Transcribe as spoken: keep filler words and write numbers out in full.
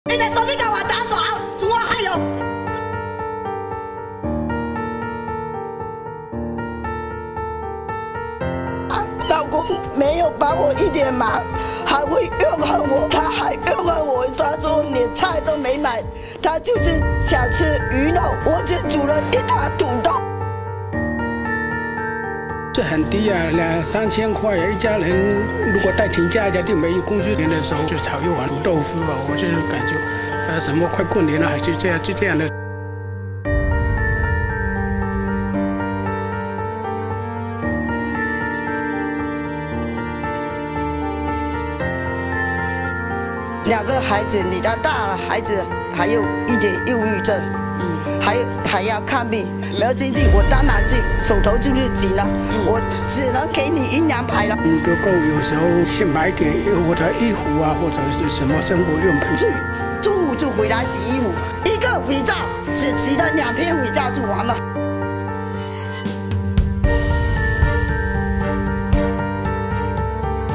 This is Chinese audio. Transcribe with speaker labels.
Speaker 1: 你的手机给我打走，我还有。啊，老公没有帮我一点忙，还会怨恨我，他还怨恨我，他说连菜都没买，他就是想吃鱼肉，我只煮了一打土豆。
Speaker 2: 这很低啊，两三千块呀！一家人如果带全家一家就没有工具年的时候就炒一碗土豆腐啊，我就是感觉，呃，什么快过年了还是这样就这样的。
Speaker 1: 两个孩子，你的大孩子还有一点忧郁症。 还还要看病，没有经济，我当然是手头就是紧了，我只能给你阴阳牌了。
Speaker 2: 嗯，不够，有时候去买点或者衣服啊，或者是什么生活用品。
Speaker 1: 去中午就回来洗衣服，一个肥皂只洗了两天肥皂就完了。